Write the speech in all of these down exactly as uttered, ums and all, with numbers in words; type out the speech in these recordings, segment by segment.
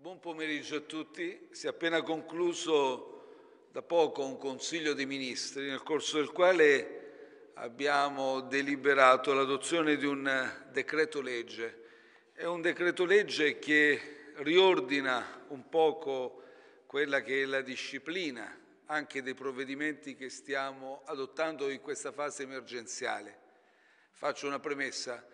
Buon pomeriggio a tutti. Si è appena concluso da poco un Consiglio dei Ministri nel corso del quale abbiamo deliberato l'adozione di un decreto legge. È un decreto legge che riordina un poco quella che è la disciplina anche dei provvedimenti che stiamo adottando in questa fase emergenziale. Faccio una premessa.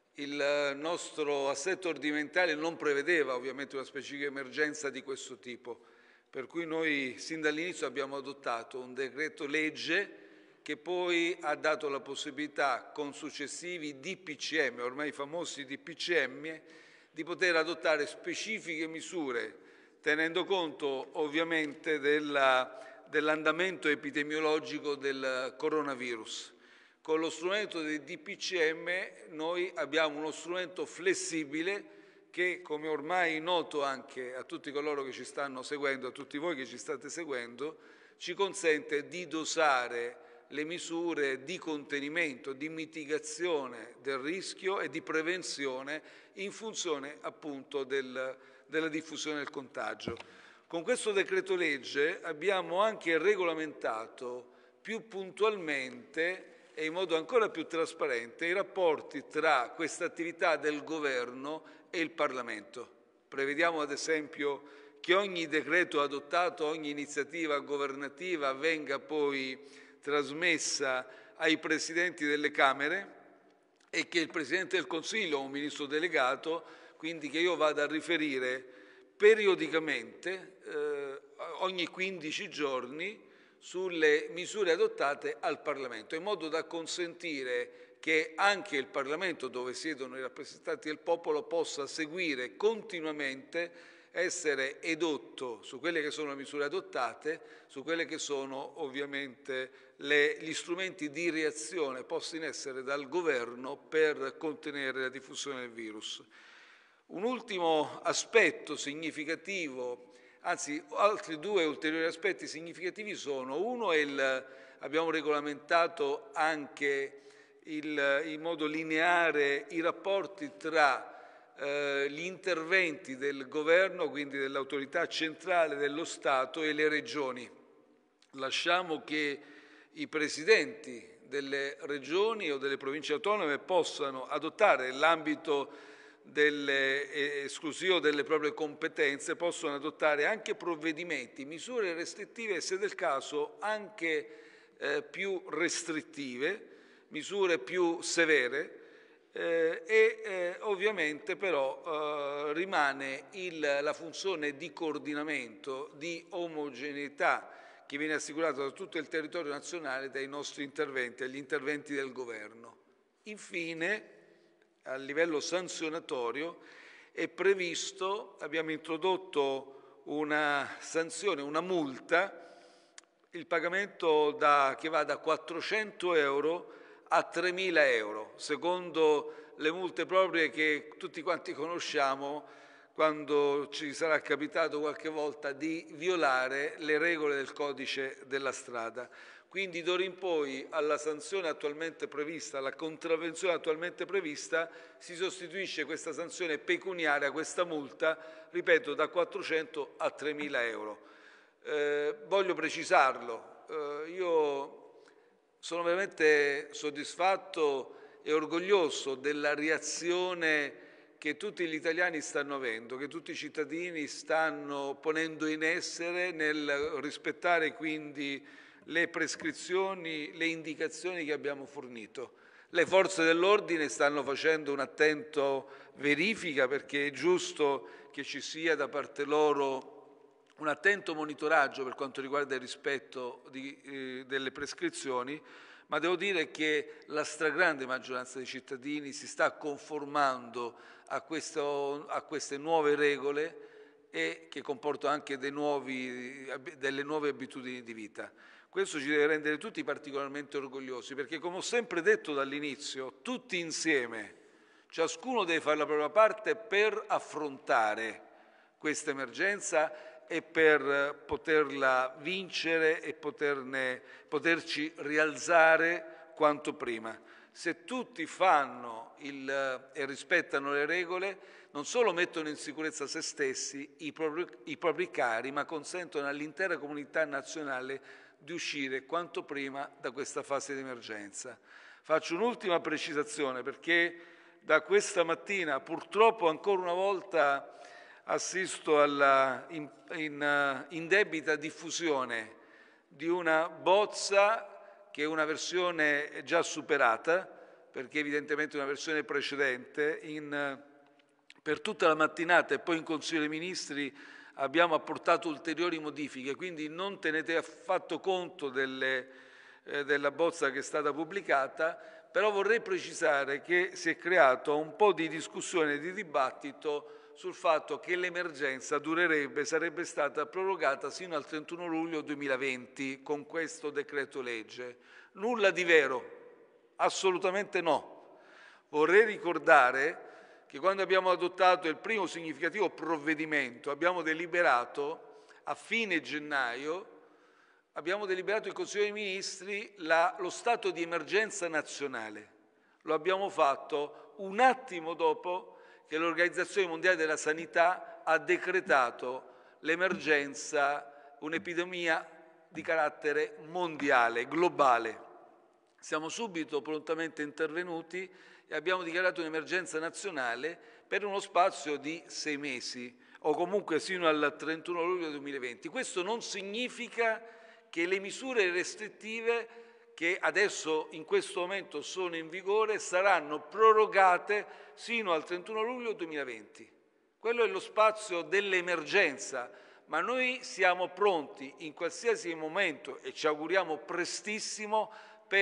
Il nostro assetto ordinamentale non prevedeva ovviamente una specifica emergenza di questo tipo, per cui noi sin dall'inizio abbiamo adottato un decreto legge che poi ha dato la possibilità con successivi D P C M, ormai famosi D P C M, di poter adottare specifiche misure tenendo conto ovviamente della, dell'andamento epidemiologico del coronavirus. Con lo strumento dei D P C M noi abbiamo uno strumento flessibile che, come ormai è noto anche a tutti coloro che ci stanno seguendo, a tutti voi che ci state seguendo, ci consente di dosare le misure di contenimento, di mitigazione del rischio e di prevenzione in funzione appunto del, della diffusione del contagio. Con questo decreto legge abbiamo anche regolamentato più puntualmente e in modo ancora più trasparente i rapporti tra questa attività del Governo e il Parlamento. Prevediamo ad esempio che ogni decreto adottato, ogni iniziativa governativa venga poi trasmessa ai Presidenti delle Camere e che il Presidente del Consiglio o un Ministro delegato, quindi che io vada a riferire periodicamente, eh, ogni quindici giorni, sulle misure adottate al Parlamento, in modo da consentire che anche il Parlamento, dove siedono i rappresentanti del popolo, possa seguire continuamente, essere edotto su quelle che sono le misure adottate, su quelle che sono ovviamente le, gli strumenti di reazione posti in essere dal Governo per contenere la diffusione del virus. Un ultimo aspetto significativo, anzi altri due ulteriori aspetti significativi sono: uno è il, abbiamo regolamentato anche il, in modo lineare i rapporti tra eh, gli interventi del Governo, quindi dell'autorità centrale dello Stato, e le regioni. Lasciamo che i presidenti delle regioni o delle province autonome possano adottare nell'ambito delle, eh, esclusivo delle proprie competenze, possono adottare anche provvedimenti, misure restrittive e se del caso anche eh, più restrittive, misure più severe eh, e eh, ovviamente però eh, rimane il, la funzione di coordinamento, di omogeneità che viene assicurata da tutto il territorio nazionale dai nostri interventi, agli interventi del Governo. Infine, a livello sanzionatorio è previsto, abbiamo introdotto una sanzione, una multa, il pagamento da, che va da quattrocento euro a tremila euro, secondo le multe proprie che tutti quanti conosciamo quando ci sarà capitato qualche volta di violare le regole del codice della strada. Quindi d'ora in poi alla sanzione attualmente prevista, alla contravvenzione attualmente prevista, si sostituisce questa sanzione pecuniaria, questa multa, ripeto, da quattrocento a tremila euro. Eh, voglio precisarlo, eh, io sono veramente soddisfatto e orgoglioso della reazione che tutti gli italiani stanno avendo, che tutti i cittadini stanno ponendo in essere nel rispettare quindi le prescrizioni, le indicazioni che abbiamo fornito. Le forze dell'ordine stanno facendo un'attenta verifica perché è giusto che ci sia da parte loro un attento monitoraggio per quanto riguarda il rispetto di, eh, delle prescrizioni, ma devo dire che la stragrande maggioranza dei cittadini si sta conformando a, questo, a queste nuove regole e che comportano anche dei nuovi, delle nuove abitudini di vita. Questo ci deve rendere tutti particolarmente orgogliosi perché, come ho sempre detto dall'inizio, tutti insieme, ciascuno deve fare la propria parte per affrontare questa emergenza e per poterla vincere e poterne, poterci rialzare quanto prima. se tutti fanno il, e rispettano le regole, non solo mettono in sicurezza se stessi, i propri, i propri cari, ma consentono all'intera comunità nazionale di uscire quanto prima da questa fase di emergenza. Faccio un'ultima precisazione, perché da questa mattina purtroppo ancora una volta assisto alla in, in, indebita diffusione di una bozza che è una versione già superata, perché evidentemente è una versione precedente. In, per tutta la mattinata e poi in Consiglio dei Ministri abbiamo apportato ulteriori modifiche, quindi non tenete affatto conto delle, eh, della bozza che è stata pubblicata, però vorrei precisare che si è creato un po' di discussione e di dibattito sul fatto che l'emergenza durerebbe, sarebbe stata prorogata sino al trentuno luglio duemilaventi con questo decreto legge. Nulla di vero, assolutamente no. Vorrei ricordare che quando abbiamo adottato il primo significativo provvedimento, abbiamo deliberato a fine gennaio, abbiamo deliberato il Consiglio dei Ministri la, lo stato di emergenza nazionale. Lo abbiamo fatto un attimo dopo che l'Organizzazione Mondiale della Sanità ha decretato l'emergenza, un'epidemia di carattere mondiale, globale. Siamo subito prontamente intervenuti e abbiamo dichiarato un'emergenza nazionale per uno spazio di sei mesi o comunque sino al trentuno luglio duemilaventi. Questo non significa che le misure restrittive che adesso in questo momento sono in vigore saranno prorogate sino al trentuno luglio duemilaventi. Quello è lo spazio dell'emergenza, ma noi siamo pronti in qualsiasi momento e ci auguriamo prestissimo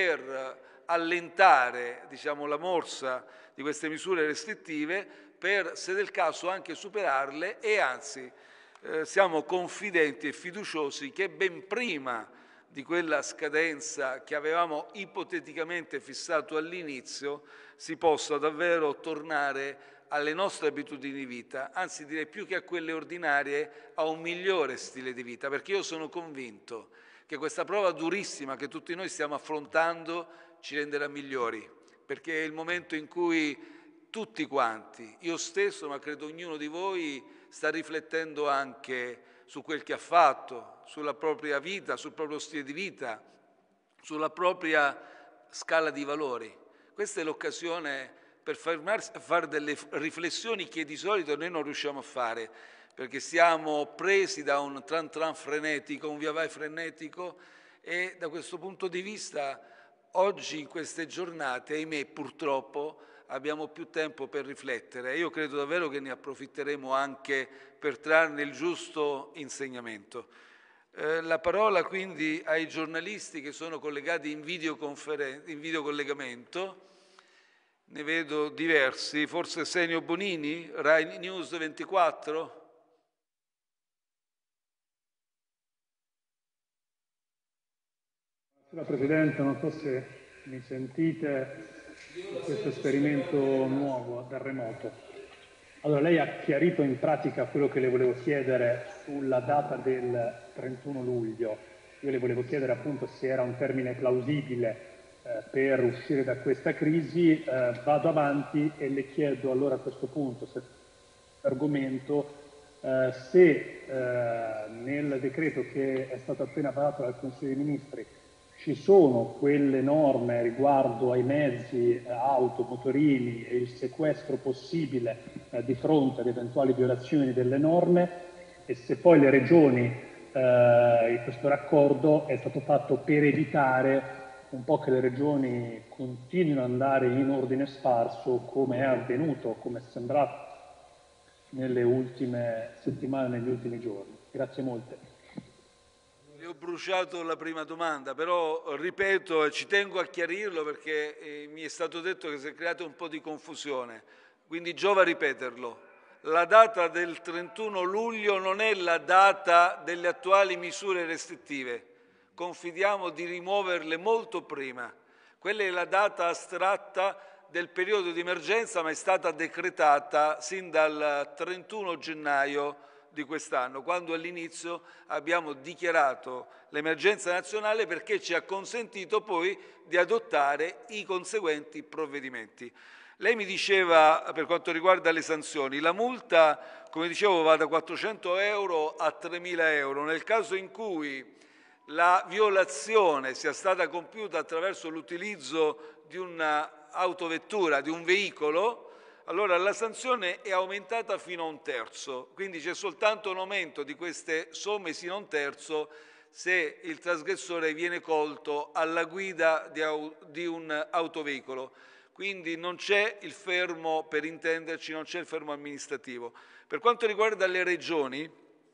per allentare, diciamo, la morsa di queste misure restrittive, per, se del caso, anche superarle e anzi eh, siamo confidenti e fiduciosi che ben prima di quella scadenza che avevamo ipoteticamente fissato all'inizio si possa davvero tornare alle nostre abitudini di vita, anzi direi più che a quelle ordinarie, a un migliore stile di vita, perché io sono convinto che questa prova durissima che tutti noi stiamo affrontando ci renderà migliori, perché è il momento in cui tutti quanti, io stesso, ma credo ognuno di voi, sta riflettendo anche su quel che ha fatto, sulla propria vita, sul proprio stile di vita, sulla propria scala di valori. Questa è l'occasione per fare delle riflessioni che di solito noi non riusciamo a fare, perché siamo presi da un tran tran frenetico, un via vai frenetico, e da questo punto di vista oggi in queste giornate, ahimè, purtroppo abbiamo più tempo per riflettere. Io credo davvero che ne approfitteremo anche per trarne il giusto insegnamento. Eh, la parola quindi ai giornalisti che sono collegati in, in videocollegamento. Ne vedo diversi, forse Senio Bonini, Rai News ventiquattro. Buonasera Presidente, non so se mi sentite di questo esperimento nuovo del remoto. Allora, lei ha chiarito in pratica quello che le volevo chiedere sulla data del trentuno luglio. Io le volevo chiedere appunto se era un termine plausibile eh, per uscire da questa crisi. Eh, vado avanti e le chiedo allora a questo punto, se argomento, eh, se eh, nel decreto che è stato appena varato dal Consiglio dei Ministri ci sono quelle norme riguardo ai mezzi, auto, motorini e il sequestro possibile eh, di fronte ad eventuali violazioni delle norme, e se poi le regioni, eh, in questo raccordo è stato fatto per evitare un po' che le regioni continuino ad andare in ordine sparso, come è avvenuto, come è sembrato nelle ultime settimane, negli ultimi giorni. Grazie molte. Le ho bruciato la prima domanda, però ripeto e ci tengo a chiarirlo perché eh, mi è stato detto che si è creata un po' di confusione, quindi giova ripeterlo. La data del trentuno luglio non è la data delle attuali misure restrittive, confidiamo di rimuoverle molto prima. Quella è la data astratta del periodo di emergenza, ma è stata decretata sin dal trentuno gennaio di quest'anno, quando all'inizio abbiamo dichiarato l'emergenza nazionale perché ci ha consentito poi di adottare i conseguenti provvedimenti. Lei mi diceva, per quanto riguarda le sanzioni, la multa, come dicevo, va da quattrocento euro a tremila euro. Nel caso in cui la violazione sia stata compiuta attraverso l'utilizzo di un'autovettura, di un veicolo, allora la sanzione è aumentata fino a un terzo, quindi c'è soltanto un aumento di queste somme sino a un terzo se il trasgressore viene colto alla guida di, di un autoveicolo. Quindi non c'è il fermo, per intenderci, non c'è il fermo amministrativo. Per quanto riguarda le regioni,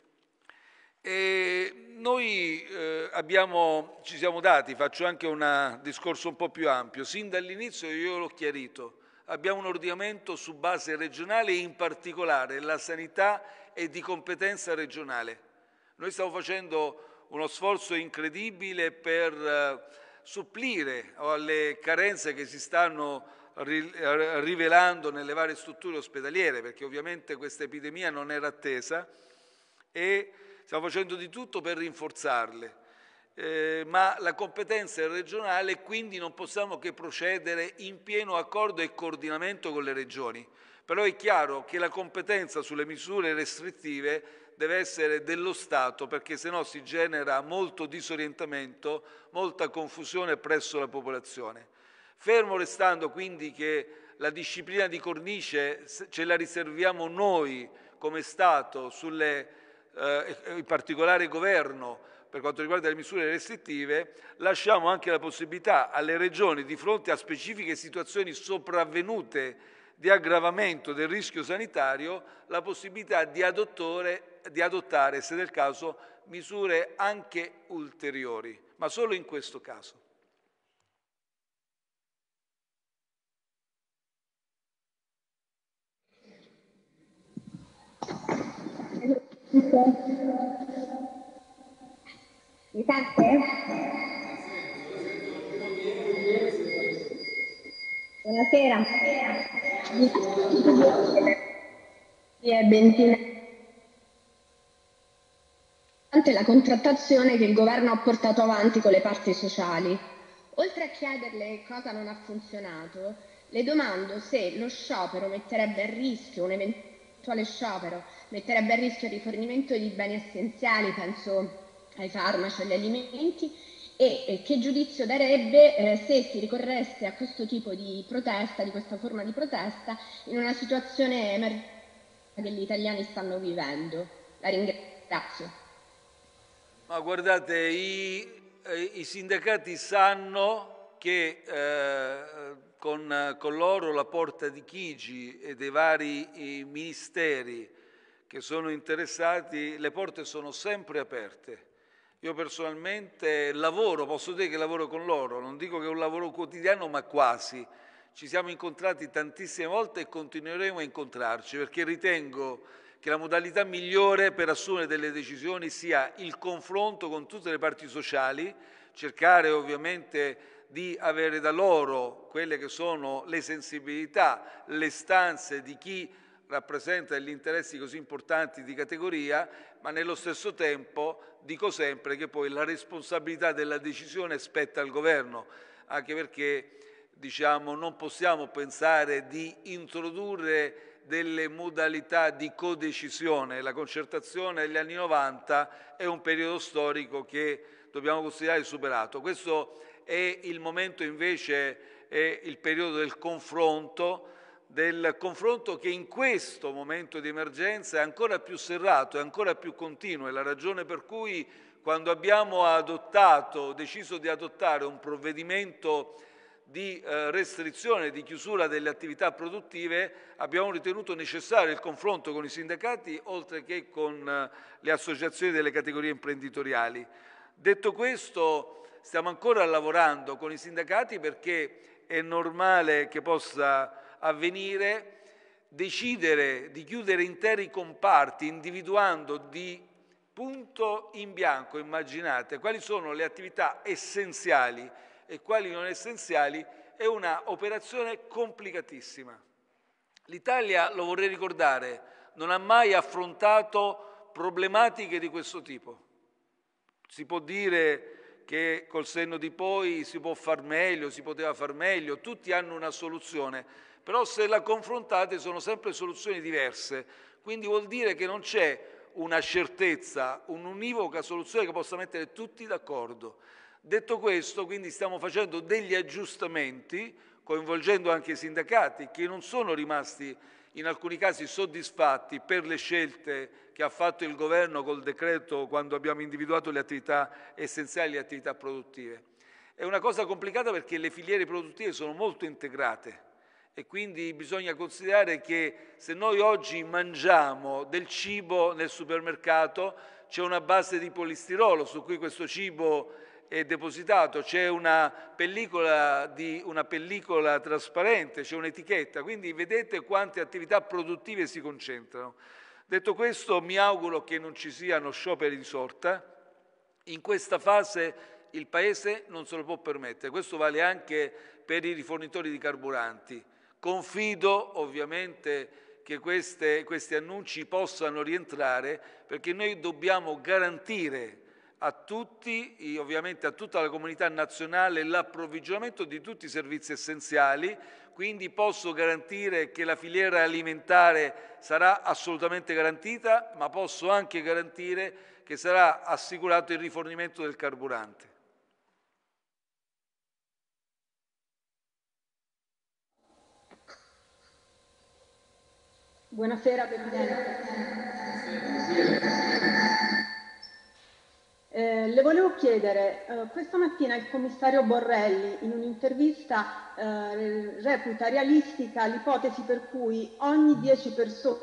eh, noi eh, abbiamo, ci siamo dati, faccio anche un discorso un po' più ampio, sin dall'inizio io l'ho chiarito, abbiamo un ordinamento su base regionale e in particolare la sanità è di competenza regionale. Noi stiamo facendo uno sforzo incredibile per eh, supplire alle carenze che si stanno rivelando nelle varie strutture ospedaliere, perché ovviamente questa epidemia non era attesa e stiamo facendo di tutto per rinforzarle. Eh, ma la competenza è regionale e quindi non possiamo che procedere in pieno accordo e coordinamento con le regioni. Però è chiaro che la competenza sulle misure restrittive deve essere dello Stato, perché sennò si genera molto disorientamento, molta confusione presso la popolazione. Fermo restando quindi che la disciplina di cornice ce la riserviamo noi come Stato, sulle, eh, in particolare Governo, per quanto riguarda le misure restrittive, lasciamo anche la possibilità alle regioni, di fronte a specifiche situazioni sopravvenute di aggravamento del rischio sanitario, la possibilità di adottare, di adottare, se del caso, misure anche ulteriori, ma solo in questo caso. Mi sente? Buonasera. È benzina. La contrattazione che il governo ha portato avanti con le parti sociali. Oltre a chiederle cosa non ha funzionato, le domando se lo sciopero metterebbe a rischio, un eventuale sciopero, metterebbe a rischio il rifornimento di beni essenziali, penso ai farmaci, agli alimenti, e, e che giudizio darebbe eh, se si ricorresse a questo tipo di protesta, di questa forma di protesta, in una situazione emergenziale che gli italiani stanno vivendo. La ringrazio. Ma guardate, i, i sindacati sanno che eh, con, con loro la porta di Chigi e dei vari ministeri che sono interessati, le porte sono sempre aperte. Io personalmente lavoro, posso dire che lavoro con loro, non dico che è un lavoro quotidiano, ma quasi. Ci siamo incontrati tantissime volte e continueremo a incontrarci, perché ritengo che la modalità migliore per assumere delle decisioni sia il confronto con tutte le parti sociali, cercare ovviamente di avere da loro quelle che sono le sensibilità, le istanze di chi rappresenta degli interessi così importanti di categoria, ma nello stesso tempo dico sempre che poi la responsabilità della decisione spetta al governo, anche perché diciamo, non possiamo pensare di introdurre delle modalità di codecisione. La concertazione negli anni novanta è un periodo storico che dobbiamo considerare superato. Questo è il momento invece, è il periodo del confronto, del confronto che in questo momento di emergenza è ancora più serrato, è ancora più continuo. È la ragione per cui quando abbiamo adottato, deciso di adottare un provvedimento di eh, restrizione, di chiusura delle attività produttive, abbiamo ritenuto necessario il confronto con i sindacati oltre che con eh, le associazioni delle categorie imprenditoriali. Detto questo, stiamo ancora lavorando con i sindacati perché è normale che possa avvenire, decidere di chiudere interi comparti individuando di punto in bianco, immaginate, quali sono le attività essenziali e quali non essenziali, è una operazione complicatissima. L'Italia, lo vorrei ricordare, non ha mai affrontato problematiche di questo tipo. Si può dire che col senno di poi si può far meglio, si poteva far meglio, tutti hanno una soluzione, però se la confrontate sono sempre soluzioni diverse, quindi vuol dire che non c'è una certezza, un'univoca soluzione che possa mettere tutti d'accordo. Detto questo, quindi stiamo facendo degli aggiustamenti, coinvolgendo anche i sindacati, che non sono rimasti in alcuni casi soddisfatti per le scelte che ha fatto il Governo col decreto quando abbiamo individuato le attività essenziali, le attività produttive. È una cosa complicata perché le filiere produttive sono molto integrate e quindi bisogna considerare che se noi oggi mangiamo del cibo nel supermercato c'è una base di polistirolo su cui questo cibo è depositato, c'è una pellicola, di, una pellicola trasparente, c'è un'etichetta, quindi vedete quante attività produttive si concentrano. Detto questo, mi auguro che non ci siano scioperi di sorta. In questa fase il Paese non se lo può permettere, questo vale anche per i rifornitori di carburanti. Confido ovviamente che queste, questi annunci possano rientrare perché noi dobbiamo garantire a tutti, ovviamente a tutta la comunità nazionale, l'approvvigionamento di tutti i servizi essenziali, quindi posso garantire che la filiera alimentare sarà assolutamente garantita, ma posso anche garantire che sarà assicurato il rifornimento del carburante. Buonasera Presidente. Eh, le volevo chiedere, eh, questa mattina il commissario Borrelli in un'intervista eh, reputa realistica l'ipotesi per cui ogni dieci persone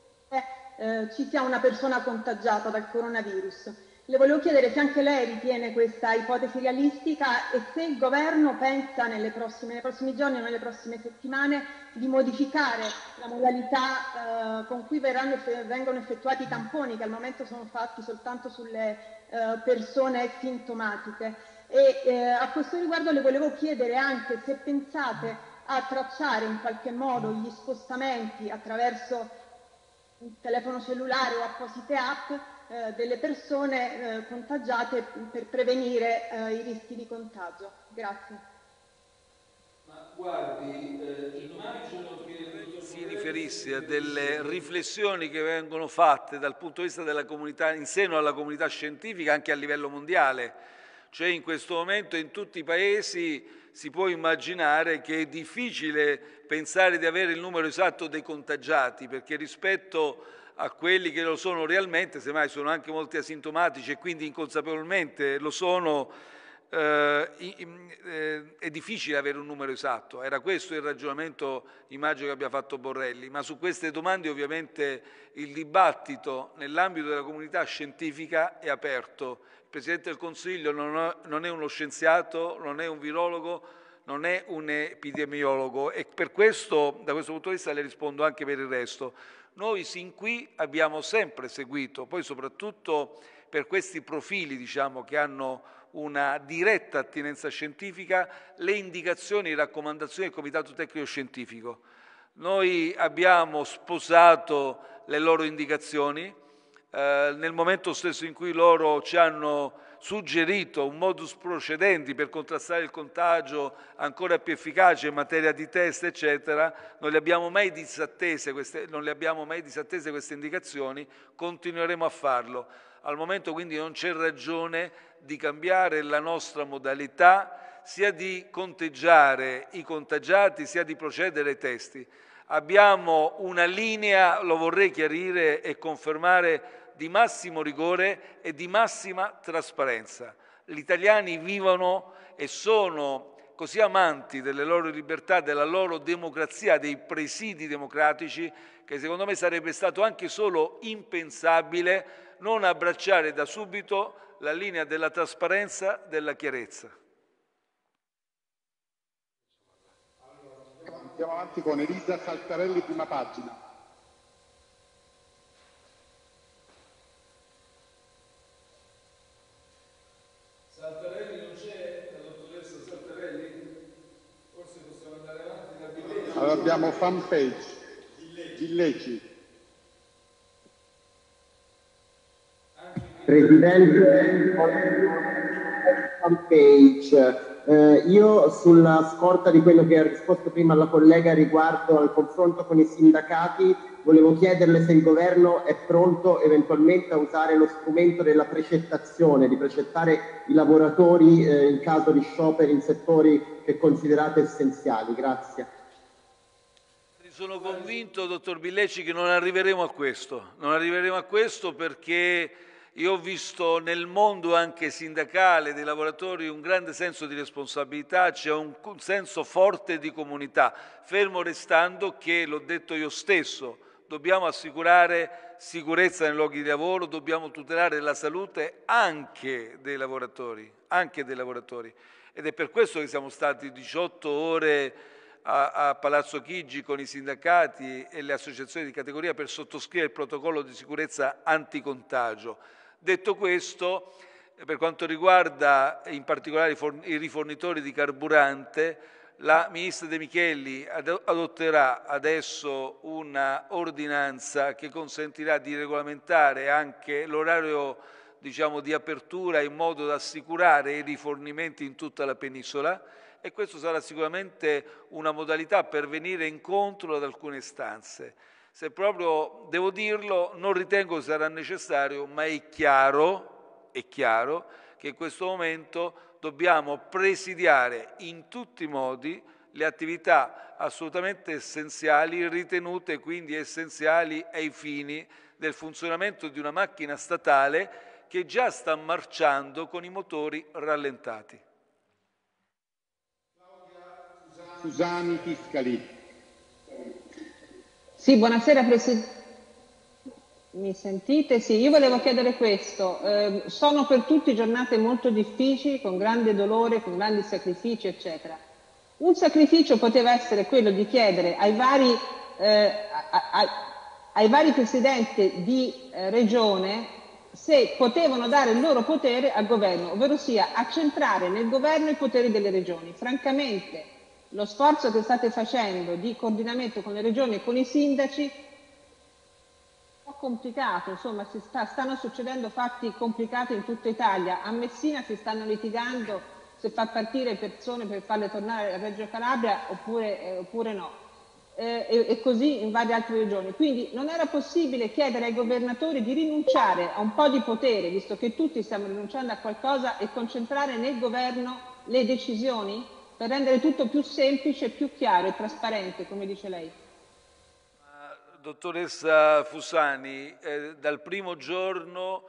eh, ci sia una persona contagiata dal coronavirus. Le volevo chiedere se anche lei ritiene questa ipotesi realistica e se il Governo pensa nelle prossime, nei prossimi giorni o nelle prossime settimane di modificare la modalità eh, con cui verranno, vengono effettuati i tamponi, che al momento sono fatti soltanto sulle eh, persone sintomatiche. E eh, a questo riguardo le volevo chiedere anche se pensate a tracciare in qualche modo gli spostamenti attraverso il telefono cellulare o apposite app eh, delle persone eh, contagiate per prevenire eh, i rischi di contagio. Grazie. Ma guardi, eh, il domani giorno che si riferisse a delle riflessioni che vengono fatte dal punto di vista della comunità, in seno alla comunità scientifica anche a livello mondiale, cioè in questo momento in tutti i paesi si può immaginare che è difficile pensare di avere il numero esatto dei contagiati, perché rispetto a quelli che lo sono realmente, semmai sono anche molti asintomatici e quindi inconsapevolmente lo sono, eh, eh, è difficile avere un numero esatto. Era questo il ragionamento, immagino, che abbia fatto Borrelli, ma su queste domande ovviamente il dibattito nell'ambito della comunità scientifica è aperto. Il Presidente del Consiglio non è uno scienziato, non è un virologo, non è un epidemiologo e per questo, da questo punto di vista, le rispondo anche per il resto. Noi sin qui abbiamo sempre seguito, poi soprattutto per questi profili, diciamo, che hanno una diretta attinenza scientifica, le indicazioni e raccomandazioni del Comitato Tecnico Scientifico. Noi abbiamo sposato le loro indicazioni, Eh, nel momento stesso in cui loro ci hanno suggerito un modus procedendi per contrastare il contagio ancora più efficace in materia di test, eccetera, non le abbiamo mai disattese queste, non le abbiamo mai disattese queste indicazioni, continueremo a farlo. Al momento quindi non c'è ragione di cambiare la nostra modalità sia di conteggiare i contagiati sia di procedere ai test. Abbiamo una linea, lo vorrei chiarire e confermare, di massimo rigore e di massima trasparenza. Gli italiani vivono e sono così amanti delle loro libertà, della loro democrazia, dei presidi democratici, che secondo me sarebbe stato anche solo impensabile non abbracciare da subito la linea della trasparenza, della chiarezza. Andiamo avanti con Elisa Saltarelli, prima pagina. Saltarelli non c'è, la dottoressa Saltarelli? Forse possiamo andare avanti da Villeci. Allora abbiamo fanpage. Villeci. Presidente, page. Eh, io sulla scorta di quello che ha risposto prima alla collega riguardo al confronto con i sindacati, volevo chiederle se il governo è pronto eventualmente a usare lo strumento della precettazione, di precettare i lavoratori eh, in caso di scioperi in settori che considerate essenziali. Grazie. Sono convinto, dottor Billeci, che non arriveremo a questo. Non arriveremo a questo perché io ho visto nel mondo anche sindacale dei lavoratori un grande senso di responsabilità, c'è un senso forte di comunità, fermo restando che, l'ho detto io stesso, dobbiamo assicurare sicurezza nei luoghi di lavoro, dobbiamo tutelare la salute anche dei lavoratori, anche dei lavoratori. Ed è per questo che siamo stati diciotto ore a, a Palazzo Chigi con i sindacati e le associazioni di categoria per sottoscrivere il protocollo di sicurezza anticontagio. Detto questo, per quanto riguarda in particolare i rifornitori di carburante, la Ministra De Micheli adotterà adesso una ordinanza che consentirà di regolamentare anche l'orario, diciamo, di apertura in modo da assicurare i rifornimenti in tutta la penisola, e questo sarà sicuramente una modalità per venire incontro ad alcune istanze. Se proprio devo dirlo, non ritengo che sarà necessario, ma è chiaro, è chiaro che in questo momento dobbiamo presidiare in tutti i modi le attività assolutamente essenziali, ritenute quindi essenziali ai fini del funzionamento di una macchina statale che già sta marciando con i motori rallentati. Susani Fiscali. Sì, buonasera Presidente. Mi sentite? Sì, io volevo chiedere questo. Eh, sono per tutti giornate molto difficili, con grande dolore, con grandi sacrifici, eccetera. Un sacrificio poteva essere quello di chiedere ai vari, eh, a, a, ai vari presidenti di eh, regione se potevano dare il loro potere al governo, ovvero sia accentrare nel governo i poteri delle regioni. Francamente, lo sforzo che state facendo di coordinamento con le regioni e con i sindaci è un po' complicato, insomma si sta, stanno succedendo fatti complicati in tutta Italia. A Messina si stanno litigando se far partire persone per farle tornare a Reggio Calabria oppure, eh, oppure no, eh, e, e così in varie altre regioni. Quindi non era possibile chiedere ai governatori di rinunciare a un po' di potere, visto che tutti stiamo rinunciando a qualcosa, e concentrare nel governo le decisioni? Per rendere tutto più semplice, più chiaro e trasparente, come dice lei. Dottoressa Fusani, eh, dal primo giorno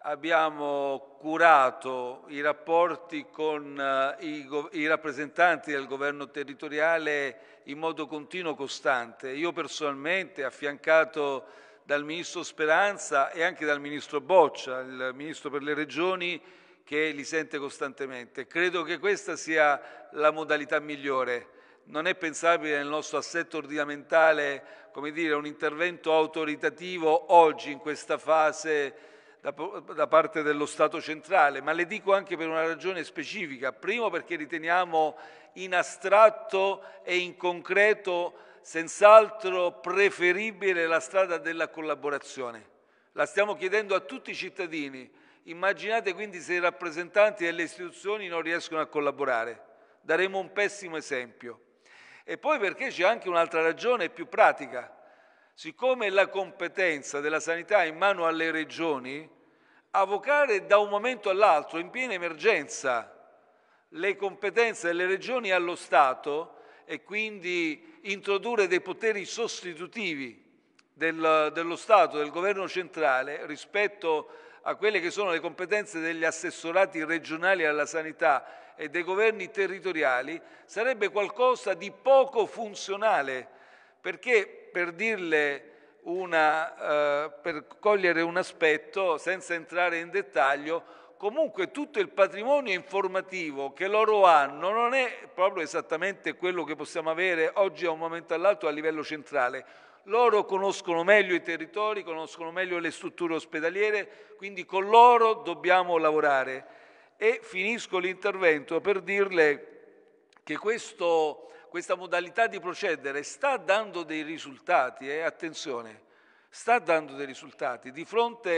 abbiamo curato i rapporti con eh, i, i rappresentanti del governo territoriale in modo continuo, costante. Io personalmente, affiancato dal Ministro Speranza e anche dal Ministro Boccia, il Ministro per le Regioni, che li sente costantemente. Credo che questa sia la modalità migliore. Non è pensabile nel nostro assetto ordinamentale, come dire, un intervento autoritativo oggi in questa fase da, da parte dello Stato centrale, ma le dico anche per una ragione specifica. Primo, perché riteniamo in astratto e in concreto senz'altro preferibile la strada della collaborazione. La stiamo chiedendo a tutti i cittadini. Immaginate quindi se i rappresentanti delle istituzioni non riescono a collaborare. Daremo un pessimo esempio. E poi perché c'è anche un'altra ragione più pratica. Siccome la competenza della sanità è in mano alle regioni, avocare da un momento all'altro, in piena emergenza, le competenze delle regioni allo Stato e quindi introdurre dei poteri sostitutivi del, dello Stato, del governo centrale, rispetto a quelle che sono le competenze degli assessorati regionali alla sanità e dei governi territoriali, sarebbe qualcosa di poco funzionale, perché, per dirle una, eh, per cogliere un aspetto, senza entrare in dettaglio, comunque tutto il patrimonio informativo che loro hanno non è proprio esattamente quello che possiamo avere oggi a un momento all'altro a livello centrale. Loro conoscono meglio i territori, conoscono meglio le strutture ospedaliere, quindi con loro dobbiamo lavorare. E finisco l'intervento per dirle che questo, questa modalità di procedere sta dando dei risultati, eh? Attenzione, sta dando dei risultati. Di fronte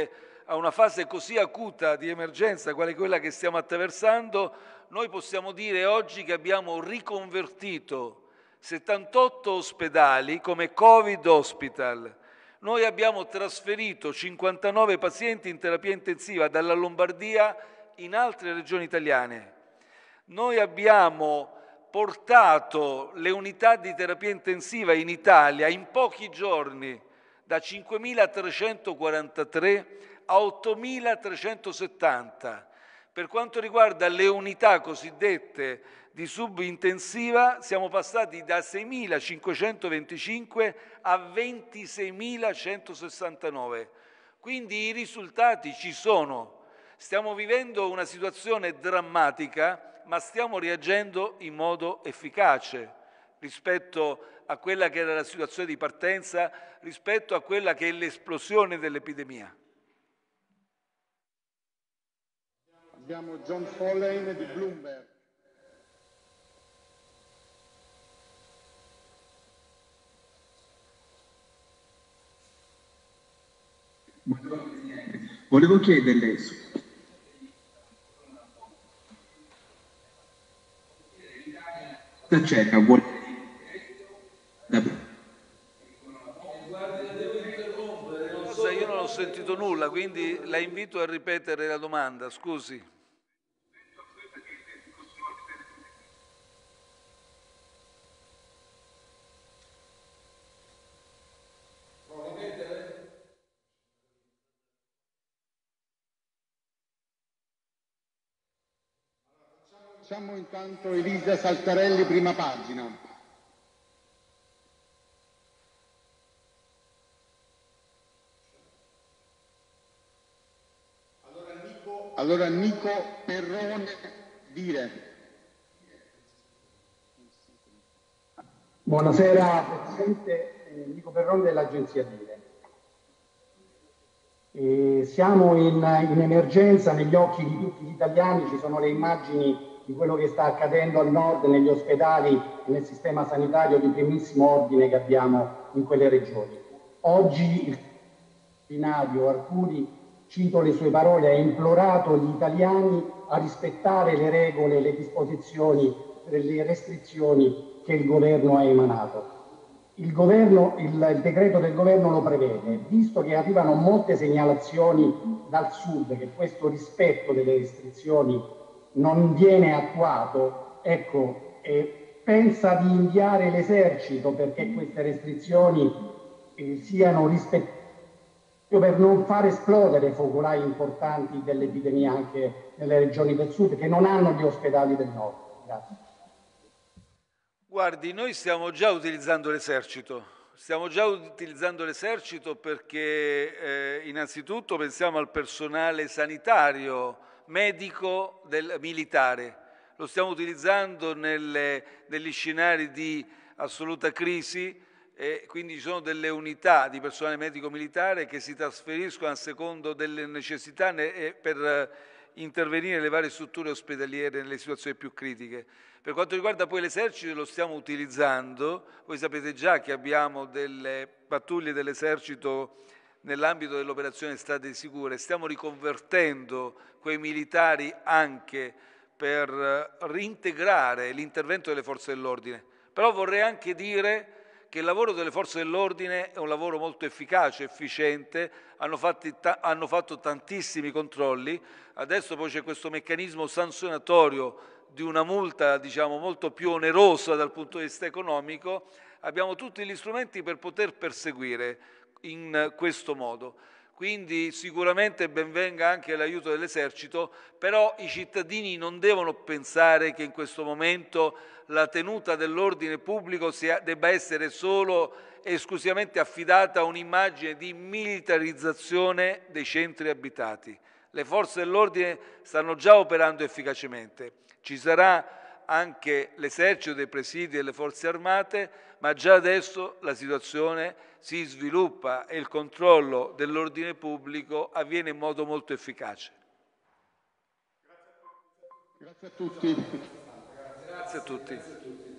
a una fase così acuta di emergenza quale quella che stiamo attraversando, noi possiamo dire oggi che abbiamo riconvertito settantotto ospedali come Covid Hospital. Noi abbiamo trasferito cinquantanove pazienti in terapia intensiva dalla Lombardia in altre regioni italiane. Noi abbiamo portato le unità di terapia intensiva in Italia in pochi giorni da cinquemilatrecentoquarantatré a ottomilatrecentosettanta. Per quanto riguarda le unità cosiddette di subintensiva, siamo passati da seimilacinquecentoventicinque a ventiseimilacentosessantanove. Quindi i risultati ci sono. Stiamo vivendo una situazione drammatica, ma stiamo reagendo in modo efficace rispetto a quella che era la situazione di partenza, rispetto a quella che è l'esplosione dell'epidemia. Abbiamo John Follen di Bloomberg. Volevo chiederle cosa c'è vuole io non ho sentito nulla, quindi la invito a ripetere la domanda, scusi. Facciamo intanto Elisa Saltarelli, prima pagina. Allora Nico, allora Nico Perrone, dire. Buonasera Presidente, eh, Nico Perrone dell'Agenzia Dire. Eh, siamo in, in emergenza, negli occhi di tutti gli italiani ci sono le immagini di quello che sta accadendo al nord, negli ospedali e nel sistema sanitario di primissimo ordine che abbiamo in quelle regioni. Oggi il binario Arcuri, cito le sue parole, ha implorato gli italiani a rispettare le regole, le disposizioni, le restrizioni che il governo ha emanato. Il, governo, il, il decreto del governo lo prevede, visto che arrivano molte segnalazioni dal sud che questo rispetto delle restrizioni non viene attuato, ecco, eh, pensa di inviare l'esercito perché queste restrizioni eh, siano rispettate per non far esplodere focolai importanti dell'epidemia anche nelle regioni del sud che non hanno gli ospedali del nord. Grazie. Guardi, noi stiamo già utilizzando l'esercito, stiamo già utilizzando l'esercito perché eh, innanzitutto pensiamo al personale sanitario, medico, del militare. Lo stiamo utilizzando nelle, negli scenari di assoluta crisi e quindi ci sono delle unità di personale medico militare che si trasferiscono a secondo delle necessità per intervenire nelle varie strutture ospedaliere nelle situazioni più critiche. Per quanto riguarda poi l'esercito lo stiamo utilizzando, voi sapete già che abbiamo delle pattuglie dell'esercito nell'ambito dell'operazione Strade Sicure, stiamo riconvertendo quei militari anche per reintegrare l'intervento delle forze dell'ordine. Però vorrei anche dire che il lavoro delle forze dell'ordine è un lavoro molto efficace, efficiente, hanno, fatti, hanno fatto tantissimi controlli, adesso poi c'è questo meccanismo sanzionatorio di una multa diciamo, molto più onerosa dal punto di vista economico, abbiamo tutti gli strumenti per poter perseguire in questo modo. Quindi sicuramente ben venga anche l'aiuto dell'esercito, però i cittadini non devono pensare che in questo momento la tenuta dell'ordine pubblico sia, debba essere solo e esclusivamente affidata a un'immagine di militarizzazione dei centri abitati. Le forze dell'ordine stanno già operando efficacemente. Ci sarà anche l'esercito, dei presidi e le forze armate, ma già adesso la situazione si sviluppa e il controllo dell'ordine pubblico avviene in modo molto efficace. Grazie a tutti. Grazie a tutti.